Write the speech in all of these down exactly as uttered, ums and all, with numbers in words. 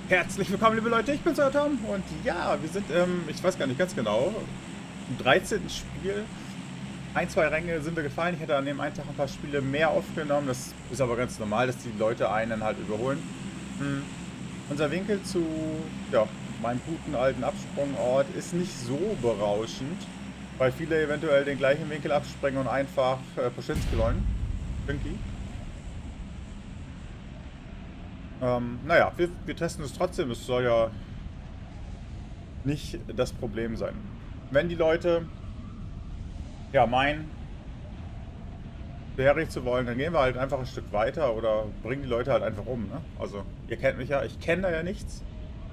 Herzlich willkommen, liebe Leute, ich bin's, euer Tom. Und ja, wir sind, ähm, ich weiß gar nicht ganz genau, im dreizehnten Spiel. Ein, zwei Ränge sind wir gefallen. Ich hätte an dem einen Tag ein paar Spiele mehr aufgenommen. Das ist aber ganz normal, dass die Leute einen halt überholen. Hm. Unser Winkel zu, ja, meinem guten alten Absprungort ist nicht so berauschend, weil viele eventuell den gleichen Winkel abspringen und einfach äh, Poschinski wollen. Pinky. Ähm, naja, wir, wir testen es trotzdem. Es soll ja nicht das Problem sein. Wenn die Leute ja meinen, beherrlich zu wollen, dann gehen wir halt einfach ein Stück weiter oder bringen die Leute halt einfach um. Ne? Also, ihr kennt mich ja, ich kenne da ja nichts.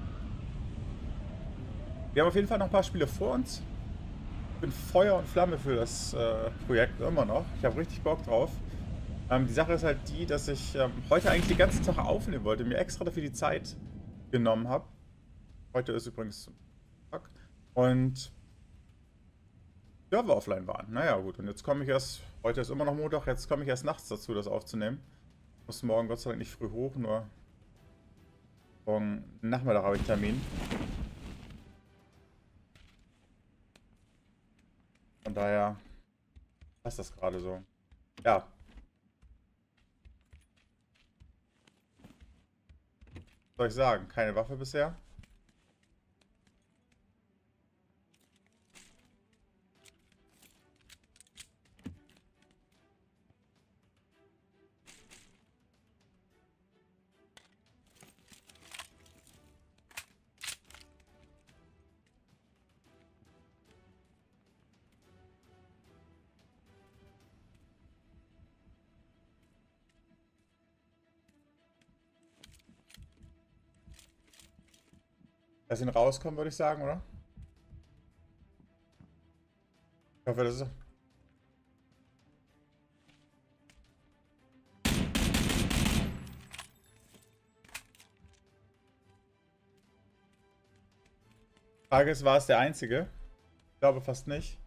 Wir haben auf jeden Fall noch ein paar Spiele vor uns. Ich bin Feuer und Flamme für das äh, Projekt immer noch. Ich habe richtig Bock drauf. Ähm, die Sache ist halt die, dass ich ähm, heute eigentlich den ganzen Tag aufnehmen wollte, mir extra dafür die Zeit genommen habe. Heute ist übrigens Tag. Und Server offline waren. Naja, gut. Und jetzt komme ich erst, heute ist immer noch Montag, jetzt komme ich erst nachts dazu, das aufzunehmen. Ich muss morgen Gott sei Dank nicht früh hoch, nur morgen Nachmittag habe ich Termin. Von daher passt das gerade so. Ja. Was soll ich sagen? Keine Waffe bisher. Lass ihn rauskommen, würde ich sagen, oder? Ich hoffe, das ist... Frage ist, war es der einzige? Ich glaube fast nicht.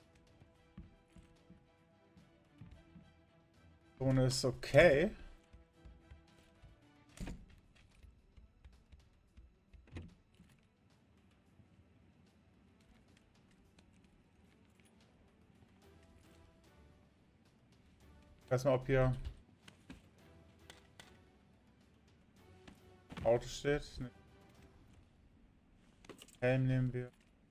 Zone ist okay. Ich weiß mal, ob hier Auto steht. Nee. Helm nehmen wir.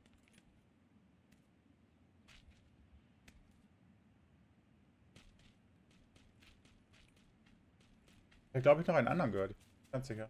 Ich glaube, ich noch einen anderen gehört. Ich bin ganz sicher.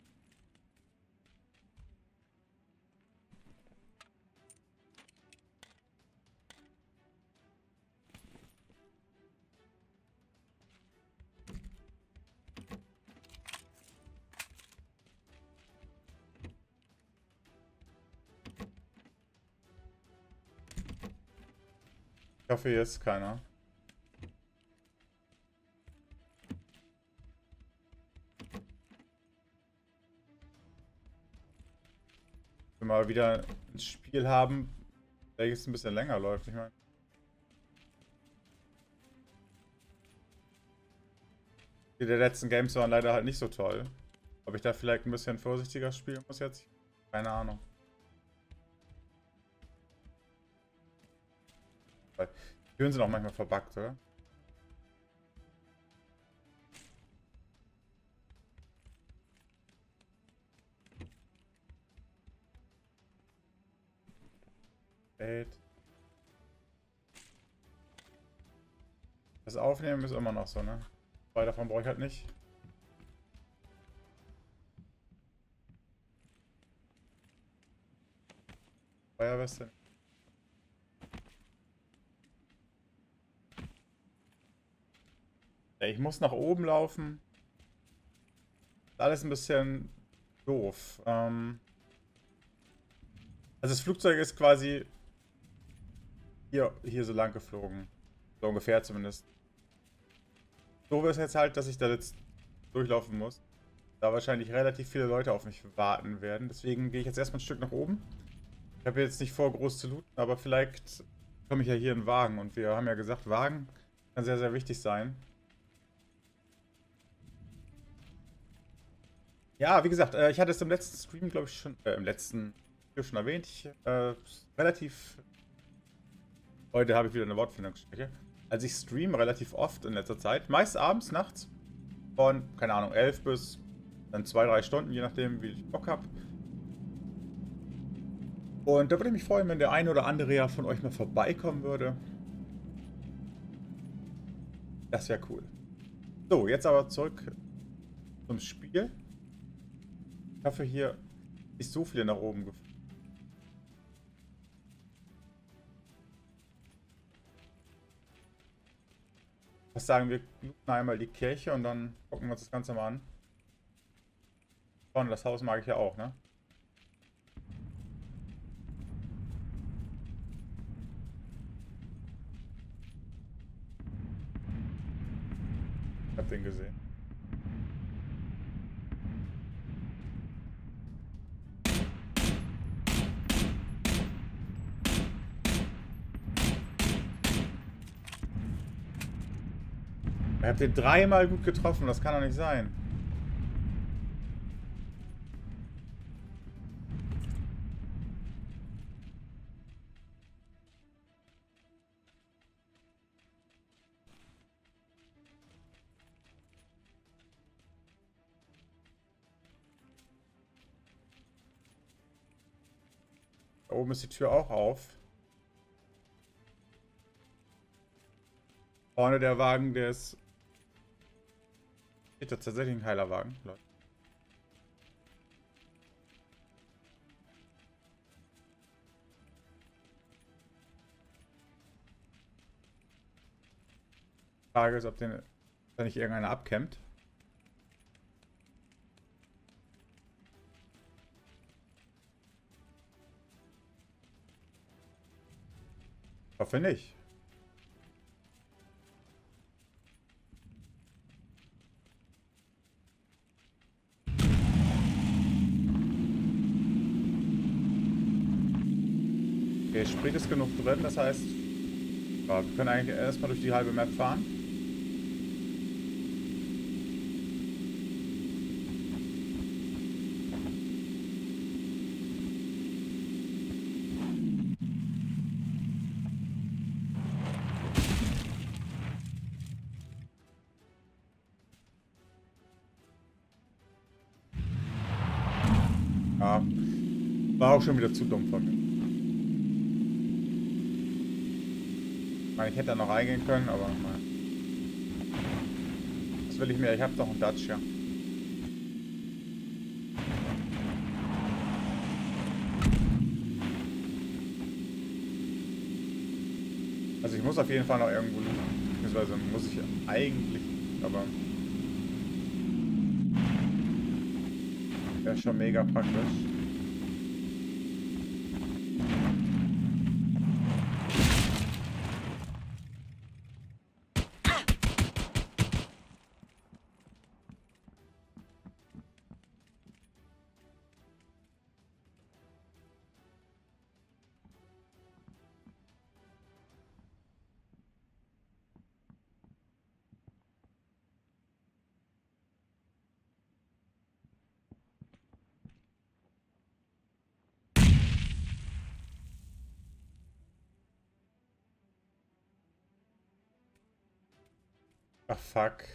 Ich hoffe, hier ist keiner. Wenn wir mal wieder ein Spiel haben, welches ein bisschen länger läuft. Ich meine, die der letzten Games waren leider halt nicht so toll. Ob ich da vielleicht ein bisschen vorsichtiger spielen muss jetzt? Keine Ahnung. Die Türen sind auch manchmal verbuggt, oder? Das Aufnehmen ist immer noch so, ne? Zwei davon brauche ich halt nicht. Feuerweste. Ja, ich muss nach oben laufen. Ist alles ein bisschen doof. Ähm also das Flugzeug ist quasi hier, hier so lang geflogen. So ungefähr zumindest. Doof ist jetzt halt, dass ich da jetzt durchlaufen muss. Da wahrscheinlich relativ viele Leute auf mich warten werden. Deswegen gehe ich jetzt erstmal ein Stück nach oben. Ich habe jetzt nicht vor, groß zu looten, aber vielleicht komme ich ja hier in den Wagen. Und wir haben ja gesagt, Wagen kann sehr, sehr wichtig sein. Ja, wie gesagt, äh, ich hatte es im letzten Stream, glaube ich, schon, äh, im letzten Video schon erwähnt. Ich, äh, relativ, heute habe ich wieder eine Wortfindungsstrecke. Also ich streame relativ oft in letzter Zeit. Meist abends, nachts. Von, keine Ahnung, elf bis dann zwei, drei Stunden, je nachdem, wie ich Bock habe. Und da würde ich mich freuen, wenn der eine oder andere ja von euch mal vorbeikommen würde. Das wäre cool. So, jetzt aber zurück zum Spiel. Ich hoffe, hier ist so viel nach oben gefahren. Was sagen wir? Looten einmal die Kirche und dann gucken wir uns das Ganze mal an. Vorne das Haus mag ich ja auch, ne? Ich hab den gesehen. Ich hab den dreimal gut getroffen, das kann doch nicht sein. Da oben ist die Tür auch auf. Vorne der Wagen, der ist... Ist das tatsächlich ein Heilerwagen? Leute. Die Frage ist, ob den, da nicht irgendeiner abkämmt. Ich hoffe nicht. Okay, Sprit ist genug drin, das heißt, ja, wir können eigentlich erstmal durch die halbe Map fahren. Ja, war auch schon wieder zu dumm von mir. Ich meine, ich hätte da noch reingehen können, aber nein. Was will ich mehr? Ich habe doch einen Dacia. Also ich muss auf jeden Fall noch irgendwo looten. Beziehungsweise muss ich eigentlich, aber wäre schon mega praktisch. Ach fuck.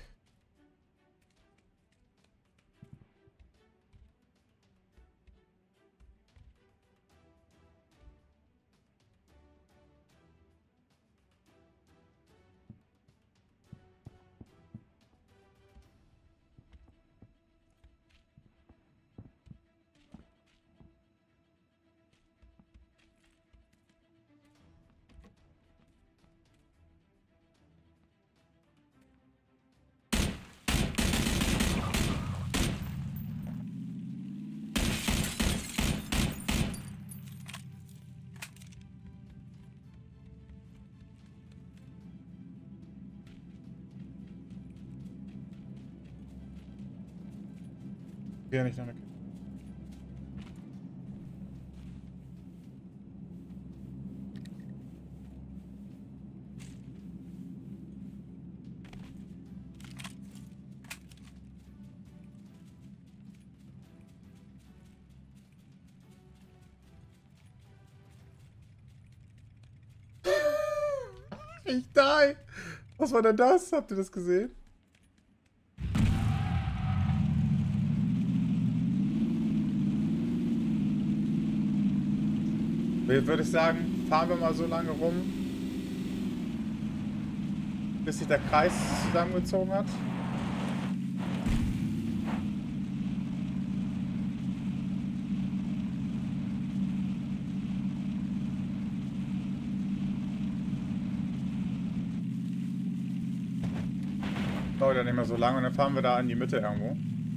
Hier nicht noch eine. Ich die! Was war denn das? Habt ihr das gesehen? Jetzt würde ich sagen, fahren wir mal so lange rum, bis sich der Kreis zusammengezogen hat. Dauert ja nicht mehr so lange und dann fahren wir da in die Mitte irgendwo.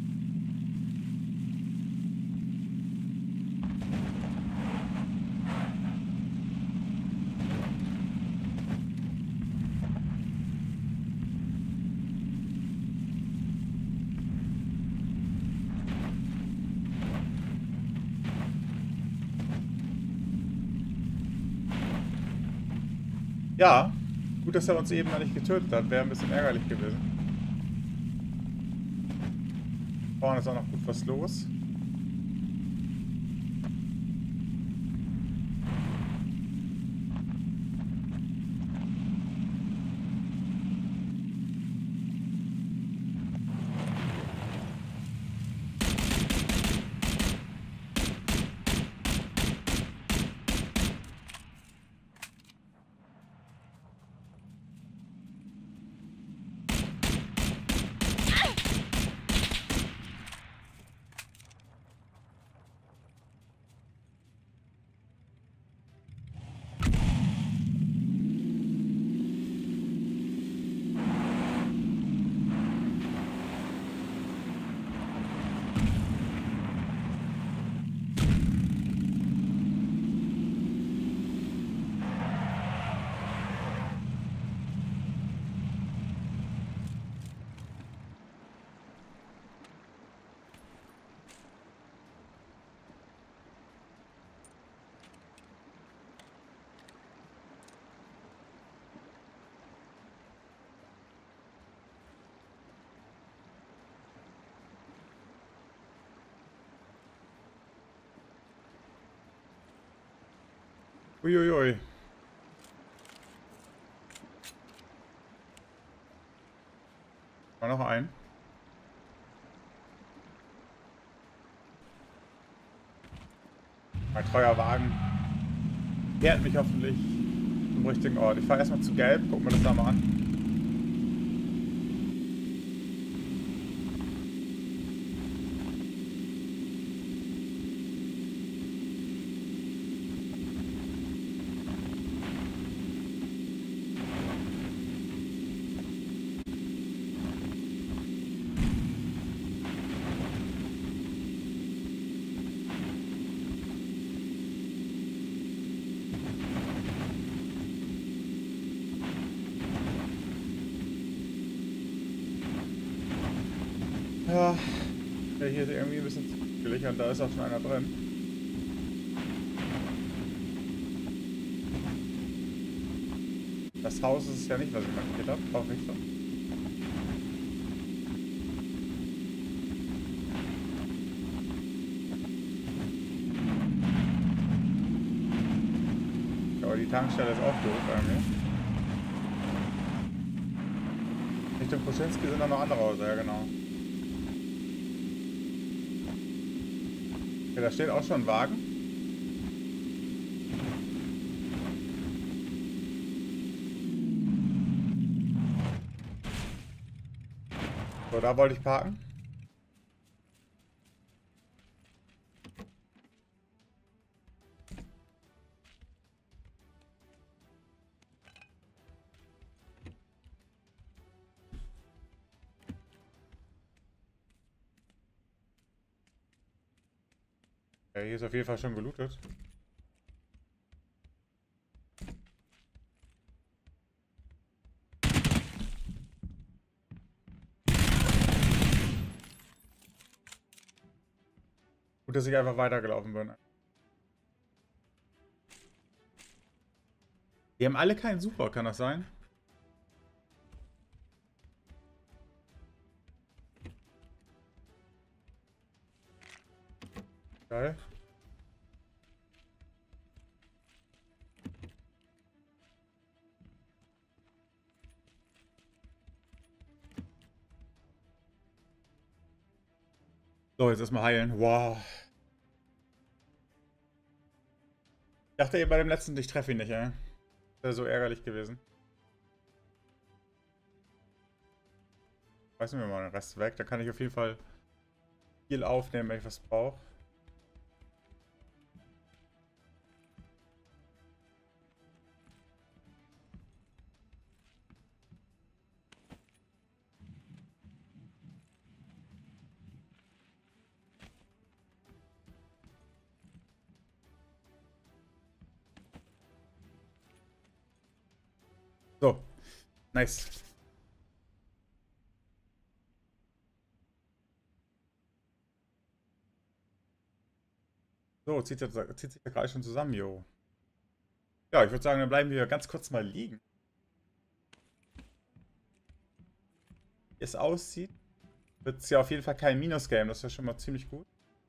Ja, gut, dass er uns eben noch nicht getötet hat. Wäre ein bisschen ärgerlich gewesen. Vorne ist auch noch gut was los. Uiuiui. War noch ein. Mein treuer Wagen fährt mich hoffentlich zum richtigen Ort. Ich fahre erstmal zu Gelb, gucken wir das da mal an. Ja, der hier ist irgendwie ein bisschen zugelig und da ist auch schon einer drin. Das Haus ist es ja nicht, was ich markiert habe, hoffe ich doch. Aber die Tankstelle ist auch doof irgendwie. Richtung Kuschinski sind da noch andere Häuser, ja genau. Okay, da steht auch schon ein Wagen. So, da wollte ich parken. Ja, hier ist auf jeden Fall schon gelootet. Gut, dass ich einfach weitergelaufen bin. Die haben alle keinen Sucher, kann das sein? Geil. So, jetzt erstmal heilen. Wow. Ich dachte eben bei dem letzten, ich treffe ihn nicht, ey. Das wäre so ärgerlich gewesen. Reißen wir mal den Rest weg. Da kann ich auf jeden Fall viel aufnehmen, wenn ich was brauche. So, nice. So, zieht, jetzt, zieht sich der Kreis schon zusammen, jo. Ja, ich würde sagen, dann bleiben wir ganz kurz mal liegen. Wie es aussieht, wird es ja auf jeden Fall kein Minus-Game. Das ist ja schon mal ziemlich gut.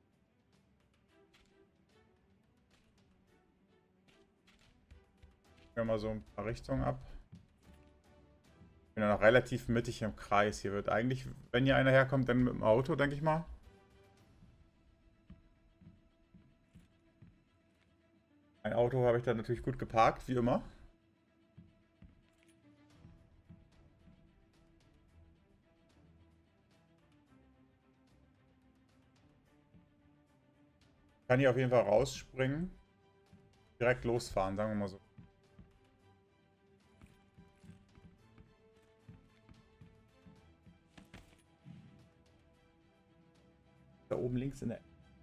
Gehen wir mal so ein paar Richtungen ab. Ich bin ja noch relativ mittig im Kreis. Hier wird eigentlich, wenn hier einer herkommt, dann mit dem Auto, denke ich mal. Ein Auto habe ich dann natürlich gut geparkt, wie immer. Kann hier auf jeden Fall rausspringen. Direkt losfahren, sagen wir mal so. Da oben links in der...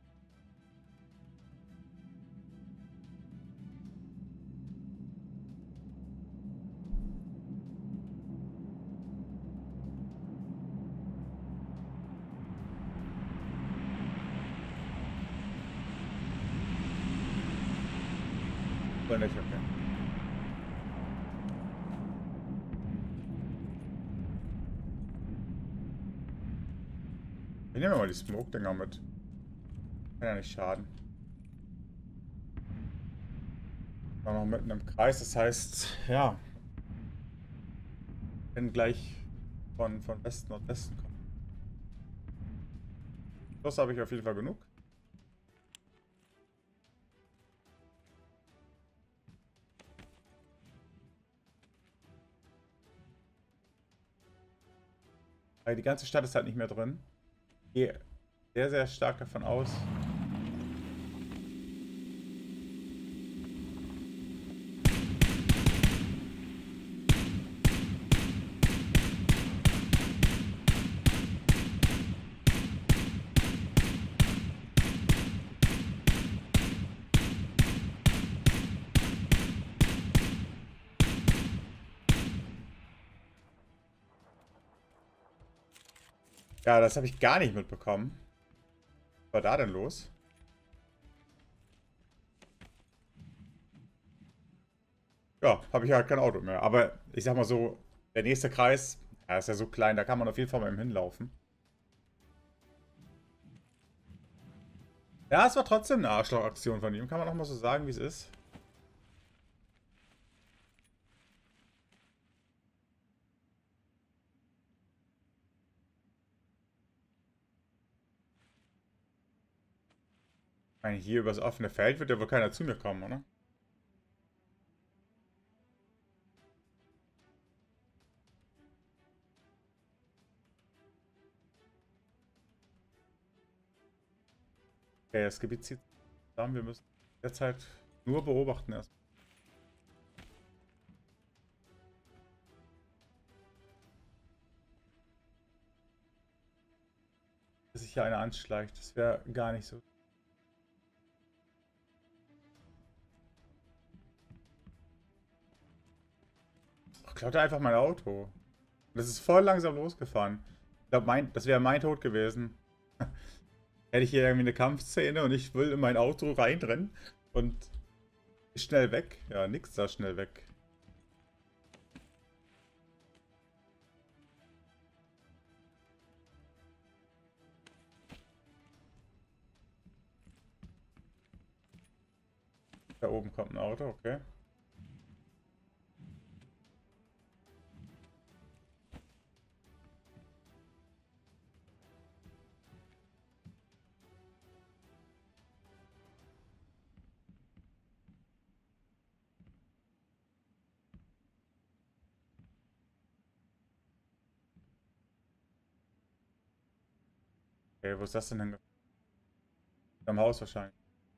Nicht, okay. Ich nehme mal die Smoke-Dinger mit. Kann ja nicht schaden. War noch mitten im Kreis, das heißt, ja. Ich bin gleich von, von Westen und Westen kommen. Das habe ich auf jeden Fall genug. Aber die ganze Stadt ist halt nicht mehr drin. Ich gehe sehr, sehr stark davon aus. Ja, das habe ich gar nicht mitbekommen. Was war da denn los? Ja, habe ich halt kein Auto mehr. Aber ich sag mal so, der nächste Kreis, ja, ist ja so klein, da kann man auf jeden Fall mal hinlaufen. Ja, es war trotzdem eine Arschlochaktion von ihm. Kann man auch mal so sagen, wie es ist. Ich meine, hier übers offene Feld wird ja wohl keiner zu mir kommen, oder? Okay, das Gebiet zieht zusammen. Wir müssen derzeit nur beobachten erst. Dass sich hier einer anschleicht. Das wäre gar nicht so. Ach, klaut er einfach mein Auto. Das ist voll langsam losgefahren. Ich glaube, mein, das wäre mein Tod gewesen. Hätte ich hier irgendwie eine Kampfszene und ich will in mein Auto reinrennen und schnell weg. Ja, nix da schnell weg. Da oben kommt ein Auto, okay. Okay, wo ist das denn hingefahren? Am Haus wahrscheinlich.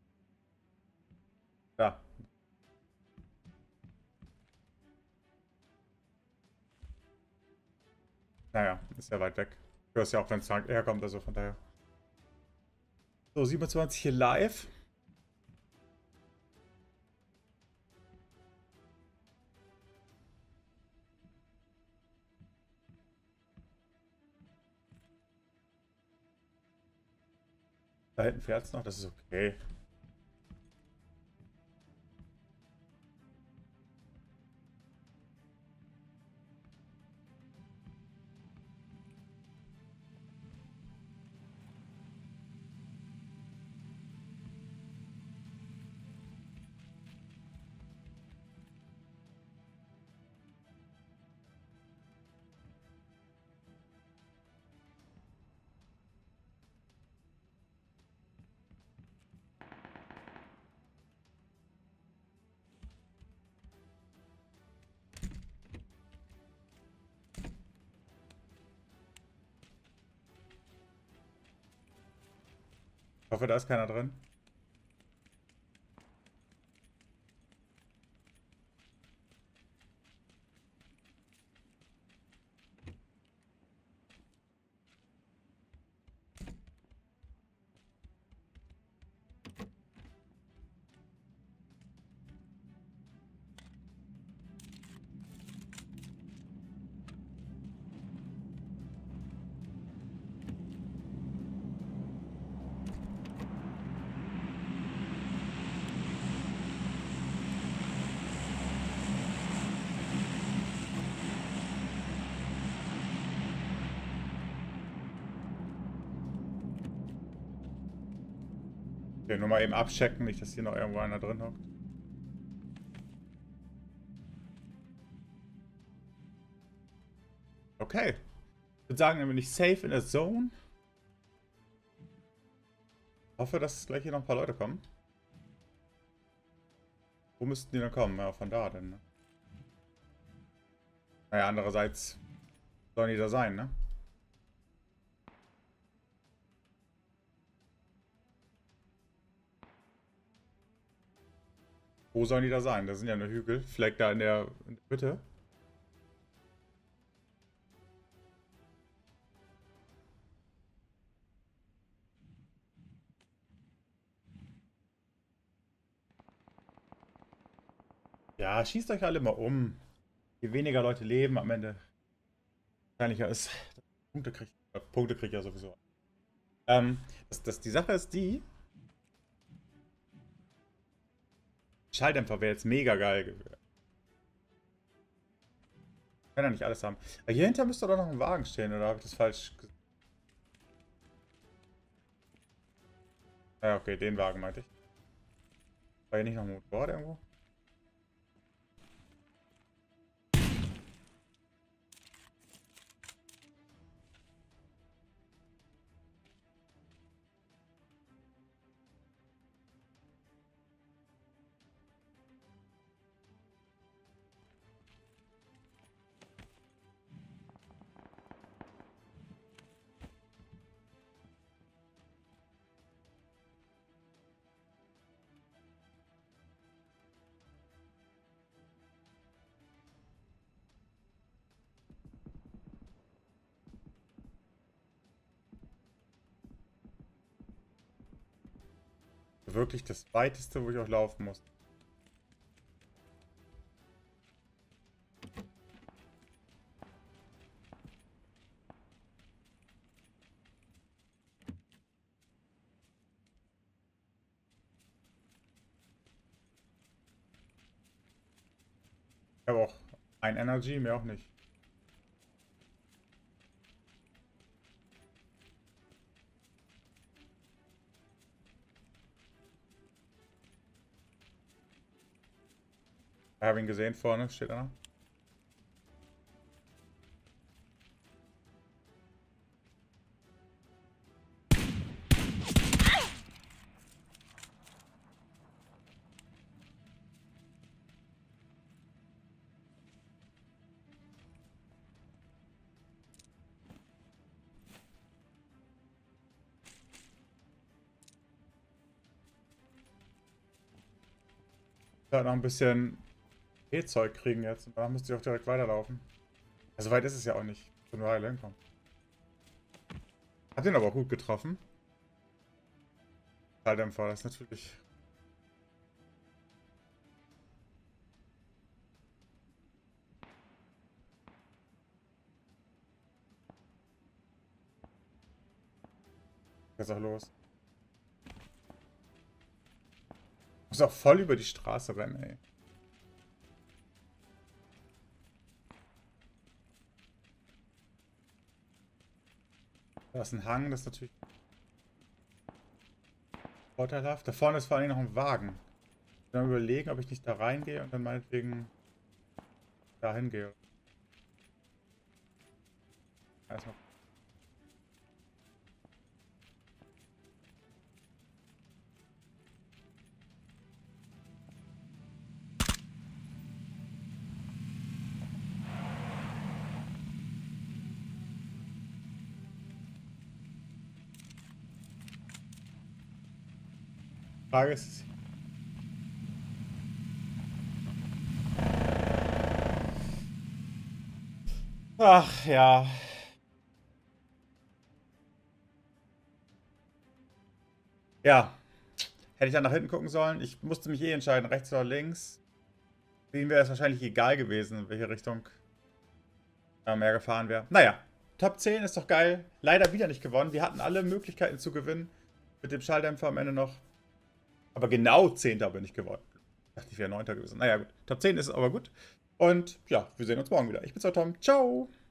Da. Naja, ist ja weit weg. Du hörst ja auch, wenn es herkommt, also von daher. So, siebenundzwanzig hier live. Da hinten fährt es noch, das ist okay. Ich hoffe, da ist keiner drin. Okay, nur mal eben abchecken, nicht, dass hier noch irgendwo einer drin hockt. Okay. Ich würde sagen, dann bin ich safe in der Zone. Ich hoffe, dass gleich hier noch ein paar Leute kommen. Wo müssten die denn kommen? Ja, von da denn, ne? Naja, andererseits sollen die da sein, ne? Wo sollen die da sein? Da sind ja nur Hügel. Vielleicht da in der, in der Mitte. Ja, schießt euch alle mal um. Je weniger Leute leben, am Ende wahrscheinlicher ist. Punkte kriegt äh, Punkte kriegt ja sowieso. Ähm, das, das, die Sache ist die. Schalldämpfer wäre jetzt mega geil gewesen. Kann ja nicht alles haben. Aber hier hinter müsste doch noch ein Wagen stehen, oder habe ich das falsch gesagt? Ja, okay, den Wagen meinte ich. War hier nicht noch ein Motorrad irgendwo? Wirklich das weiteste, wo ich auch laufen muss. Ich habe auch ein Energy, mehr auch nicht. Ich habe ihn gesehen vorne, steht einer. noch ein bisschen E-Zeug kriegen jetzt. Und danach müsste ich auch direkt weiterlaufen. Also weit ist es ja auch nicht. So eine Weile hinkommen. Hat den aber auch gut getroffen. Schalldämpfer, das ist natürlich... Jetzt auch los. Muss auch voll über die Straße rennen, ey. Da ist ein Hang, das ist natürlich vorteilhaft. Da vorne ist vor allem noch ein Wagen. Ich will mal überlegen, ob ich nicht da reingehe und dann meinetwegen da hingehe. Erstmal. Frage ist, ach ja. Ja. Hätte ich dann nach hinten gucken sollen? Ich musste mich eh entscheiden, rechts oder links. Für ihn wäre es wahrscheinlich egal gewesen, in welche Richtung er mehr gefahren wäre. Naja, Top zehn ist doch geil. Leider wieder nicht gewonnen. Wir hatten alle Möglichkeiten zu gewinnen. Mit dem Schalldämpfer am Ende noch. Aber genau zehnter bin ich geworden. Ich dachte, ich wäre neunter gewesen. Naja, gut. Top zehn ist aber gut. Und ja, wir sehen uns morgen wieder. Ich bin's, euer Tom. Ciao.